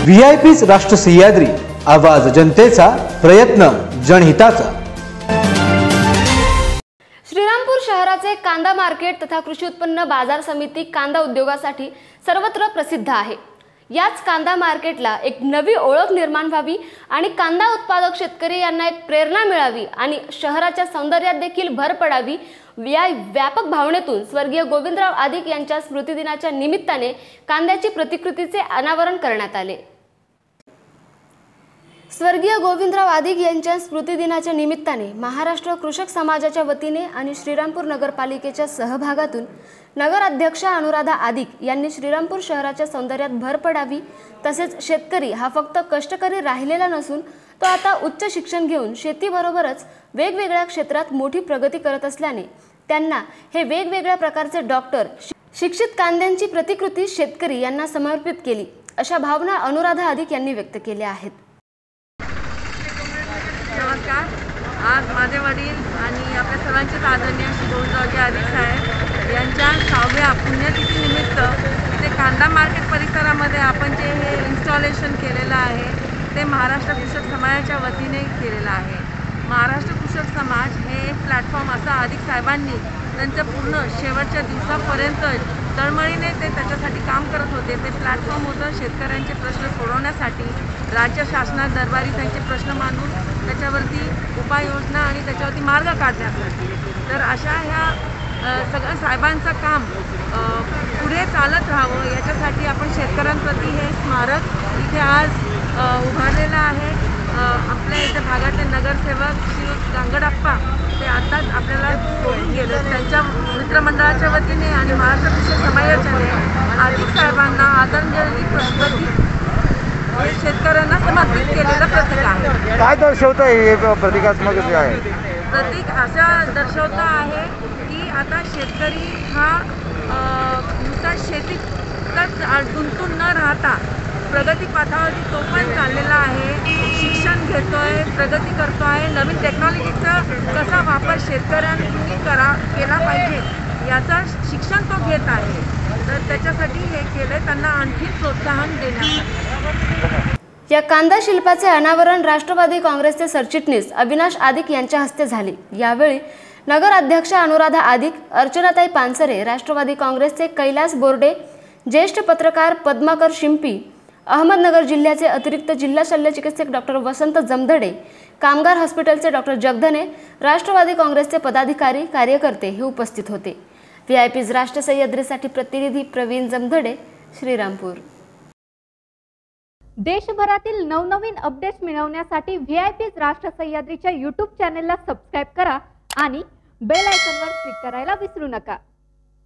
व्हीआयपीज राष्ट्र सह्याद्री, आवाज जनतेचा, प्रयत्न जनहिताचा। श्रीरामपूर शहराचे कांदा मार्केट तथा कृषी उत्पन्न बाजार समिती कांदा उद्योगासाठी सर्वत्र प्रसिद्ध आहे। याच कांदा मार्केटला एक नवी ओळख निर्माण व्हावी आणि कांदा उत्पादक शेतकरी यांना एक प्रेरणा मिळावी आणि शहराच्या सौंदर्यात देखील भर पडावी, या व्यापक भावनेतून स्वर्गीय गोविंदराव आदिक यांच्या स्मृतिदिनाच्या निमित्ताने कांद्याची प्रतिकृतीचे अनावरण करण्यात आले। स्वर्गीय गोविंदराव आदिक यांच्या स्मृतिदिनाच्या निमित्ताने महाराष्ट्र कृषक समाजाच्या वतीने आणि श्रीरामपूर नगरपालिकेच्या सहभागातून नगराध्यक्ष अनुराधा आदिक यांनी श्रीरामपूर शहराच्या सौंदर्यात भर पडावी, तसेच शेतकरी हा फक्त कष्टकरी राहिलेला नसून तो आता उच्च शिक्षण घेऊन शेतीबरोबरच वेगवेगळ्या क्षेत्रात मोठी प्रगती करत असल्याने त्यांना हे वेगवेगळ्या प्रकारचे डॉक्टर शिक्षित कांद्यांची प्रतिकृती शेतकरी यांना समर्पित केली, अशा भावना अनुराधा आदिक यांनी व्यक्त केल्या आहेत। नमस्कार। आज माझे वडील आणि आपल्या सर्वांचे आदरणीय गोविंदरावजी आदिक साहेब यांच्या 6व्या पुण्यतिथीनिमित्त ते कांदा मार्केट परिसरामध्ये आपण जे हे इन्स्टॉलेशन केलेलं आहे ते महाराष्ट्र कृषक समाजाच्या वतीने केलेलं आहे। महाराष्ट्र कृषक समाज हे एक प्लॅटफॉर्म असा आदिक साहेबांनी त्यांच्या पूर्ण शेवटच्या दिवसापर्यंत तळमळीने ते त्याच्यासाठी काम करत होते। ते प्लॅटफॉर्म होतं शेतकऱ्यांचे प्रश्न सोडवण्यासाठी, राज्य शासनात दरबारी त्यांचे प्रश्न मांडून त्याच्यावरती उपाययोजना आणि त्याच्यावरती मार्ग काढण्यासाठी। तर अशा ह्या सगळ्या साहेबांचं काम पुढे चालत राहावं याच्यासाठी आपण शेतकऱ्यांप्रती हे स्मारक इथे आज उभारलेलं आहे। आपल्या इथे भागातले नगरसेवक श्री गांगडप्पा ते आताच आपल्याला सोडून गेले, त्यांच्या मित्रमंडळाच्या वतीने आणि महाराष्ट्र कृषक समाजाच्याने आदिक साहेबांना आदरांजली प्रतीक शेतकऱ्यांना समर्पित केलेलं प्रतीक आहे। काय दर्शवतं हे प्रतिकात्मक आहे? प्रतीक असा दर्शवतं आहे की आता शेतकरी हा नुसता शेतीतच गुंतून न राहता प्रगती पथावरती तो पण चाललेला आहे, शिक्षण घेतोय, प्रगती करतो आहे, नवीन टेक्नॉलॉजीचा कसा वापर शेतकऱ्यांनी केला पाहिजे याचा शिक्षण तो घेत आहे। तर त्याच्यासाठी हे केले, त्यांना आणखी प्रोत्साहन देण्यासाठी। या कांदा शिल्पाचे अनावरण राष्ट्रवादी काँग्रेसचे सरचिटणीस अविनाश आदिक यांच्या हस्ते झाले। यावेळी नगराध्यक्ष अनुराधा आदिक, अर्चनाताई पानसरे, राष्ट्रवादी काँग्रेसचे कैलास बोर्डे, ज्येष्ठ पत्रकार पद्माकर शिंपी, अहमदनगर जिल्ह्याचे अतिरिक्त जिल्हा शल्यचिकित्सक डॉक्टर वसंत जमधडे, कामगार हॉस्पिटलचे डॉक्टर जगधने, राष्ट्रवादी काँग्रेसचे पदाधिकारी कार्यकर्ते हे उपस्थित होते। व्हीआयपीज राष्ट्र सह्याद्रीसाठी प्रतिनिधी प्रवीण जमधडे, श्रीरामपूर। देशभरातील नवनवीन अपडेट्स मिळवण्यासाठी व्हीआयपीज राष्ट्र सह्याद्रीच्या YouTube चॅनेलला सबस्क्राइब करा आणि बेल आयकॉनवर क्लिक करायला विसरू नका।